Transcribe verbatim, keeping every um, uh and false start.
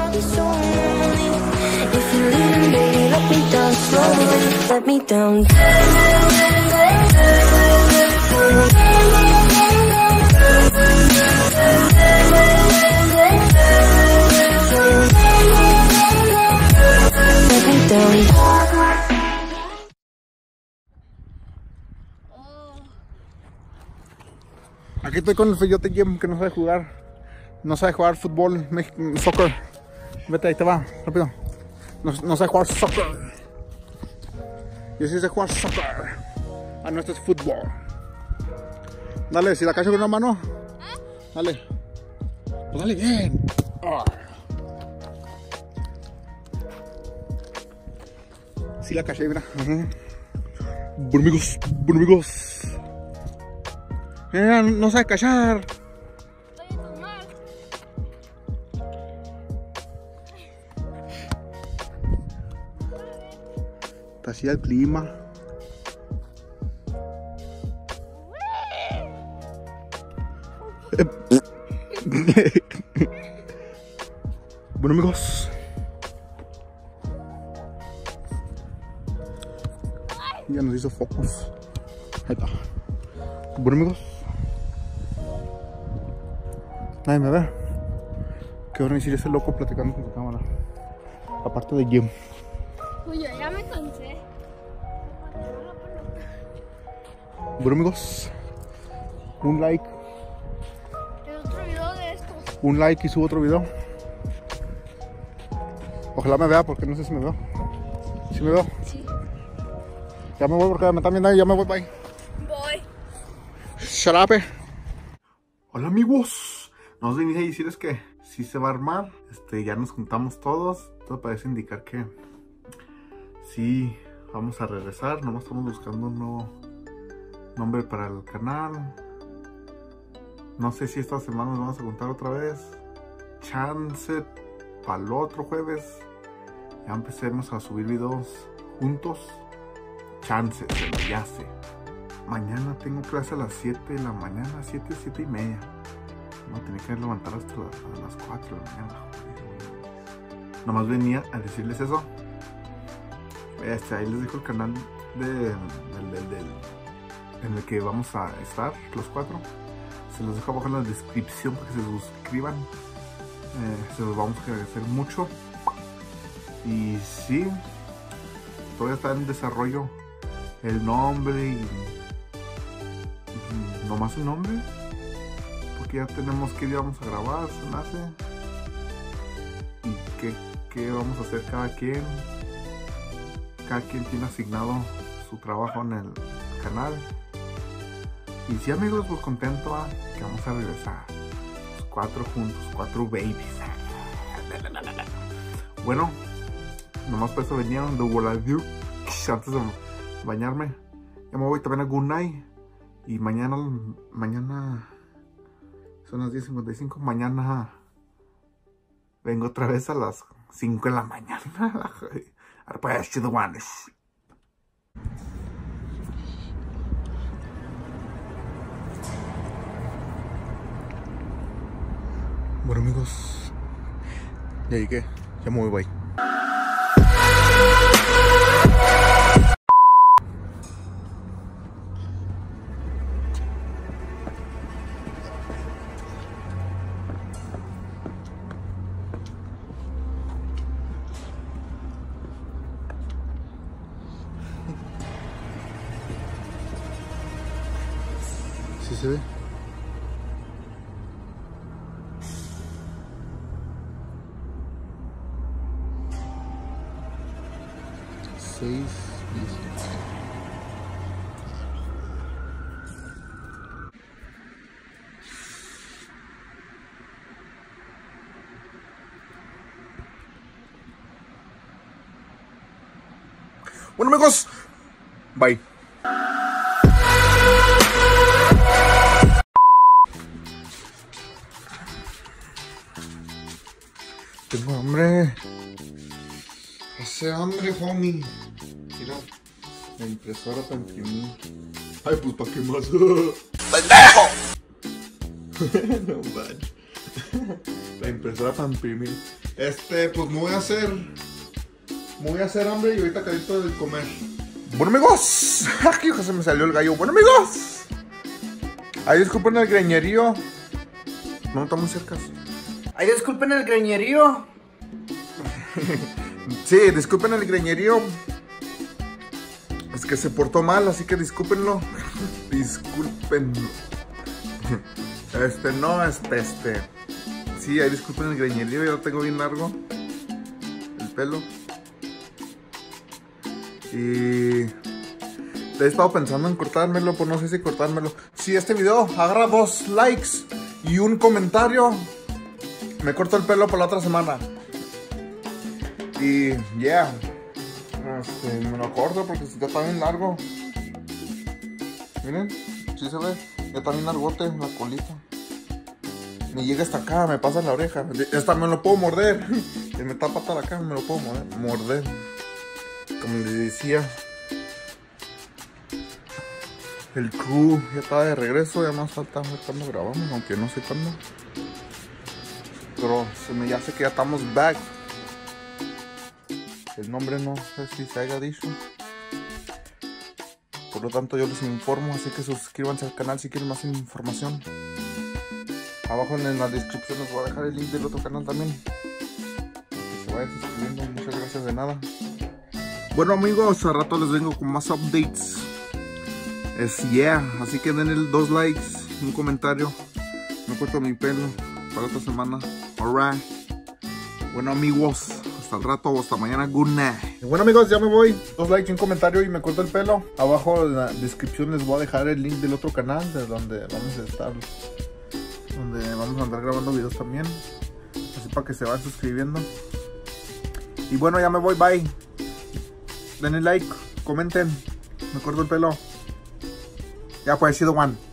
be so lonely. If you're leaving, baby, let me down slowly. Let me down. Let me down. Aquí estoy con el Feyote Jim que no sabe jugar. No sabe jugar fútbol, soccer. Vete, ahí te va, rápido. No, no sabe jugar soccer. Yo sí sé jugar soccer. Ah, no, esto es fútbol. Dale, si la cacho con una mano. Dale. Pues dale bien. Ah. Sí la caché, mira. Uh-huh. Bueno amigos, bueno amigos. Mira, no sabe cachar. Está así el clima. Bueno amigos, ya nos hizo focus. Ahí está. Bueno amigos, nadie me ve. ¿Qué van a decir ese loco platicando con su cámara? Aparte de Jim. Uy, yo ya me cansé. Bueno amigos, un like. El otro video de estos. Un like y subo otro video. Ojalá me vea porque no sé si me veo. ¿Sí me veo? Sí. Ya me voy porque me están viendo. Ya me voy, bye. Voy. Shut up. Hola amigos. Nos venía a decirles que sí se va a armar. Este, ya nos juntamos todos. Todo parece indicar que sí vamos a regresar. Nomás estamos buscando un nuevo nombre para el canal. No sé si esta semana nos vamos a juntar otra vez. Chance para el otro jueves ya empecemos a subir videos juntos. Chance, pero ya sé. Mañana tengo clase a las siete de la mañana, siete, siete y media. No, tenía que levantar hasta las, a las cuatro de la mañana. Nomás venía a decirles eso. Este, ahí les dejo el canal de, del, del, del, en el que vamos a estar los cuatro. Se los dejo abajo en la descripción para que se suscriban. Eh, se los vamos a agradecer mucho. Y sí, todavía está en desarrollo el nombre y, y nomás el nombre, porque ya tenemos que día vamos a grabar, se me hace, y qué, qué vamos a hacer cada quien. Cada quien tiene asignado su trabajo en el canal. Y sí amigos, pues contento ¿eh? que vamos a regresar los cuatro juntos, cuatro babies. Bueno, nomás por eso venían de Wallabiu antes de bañarme. Ya me voy también a Good Night. Y mañana, mañana son las diez cincuenta y cinco. Mañana vengo otra vez a las cinco de la mañana. Ahora pues, chido guanes. Bueno amigos, ya llegué, ya me voy, bye. ¿Sí se ve? Seis, diez. Bueno amigos, bye. Tengo hambre. Hace hambre, homie. Mira, la impresora para imprimir. Ay, pues ¿para qué más? ¡Pendejo! No manches. impresora para imprimir. Este, pues me voy a hacer. Me voy a hacer hambre y ahorita caliento de comer. Bueno, amigos. Aquí se me salió el gallo. Bueno, amigos. Ahí disculpen el greñerío. No, está muy cerca. Ahí disculpen el greñerío. Sí, disculpen el greñerío. Es que se portó mal, así que discúlpenlo. Discúlpenlo. Este, no, este, este. Sí, ahí disculpen el greñerío, ya lo tengo bien largo. El pelo. Y... he estado pensando en cortármelo, pues no sé si cortármelo. Si este video agarra dos likes y un comentario, me corto el pelo por la otra semana. Y, yeah. Este, me lo corto porque ya está bien largo. Miren, si se ve, ya está bien largote la colita. Me llega hasta acá, me pasa en la oreja. Hasta me lo puedo morder. Y me tapa hasta acá, me lo puedo morder. morder. Como les decía, el crew ya está de regreso. Ya más falta cuando grabamos, aunque no sé cuándo. Pero se me ya sé que ya estamos back. El nombre no sé si se haya dicho. Por lo tanto yo les informo, así que suscríbanse al canal si quieren más información. Abajo en la descripción les voy a dejar el link del otro canal también. Que se vayan suscribiendo, muchas gracias de nada. Bueno amigos, al rato les vengo con más updates. Es yeah, así que denle dos likes, un comentario. Me corto mi pelo para otra semana. Alright. Bueno amigos, hasta el rato o hasta mañana. Good night. Y bueno amigos, ya me voy. Dos likes y un comentario y me corto el pelo. Abajo en la descripción les voy a dejar el link del otro canal, de donde vamos a estar, donde vamos a andar grabando videos también. Así para que se vayan suscribiendo. Y bueno, ya me voy, bye. Denle like, comenten. Me corto el pelo. Ya pues, sido Juan.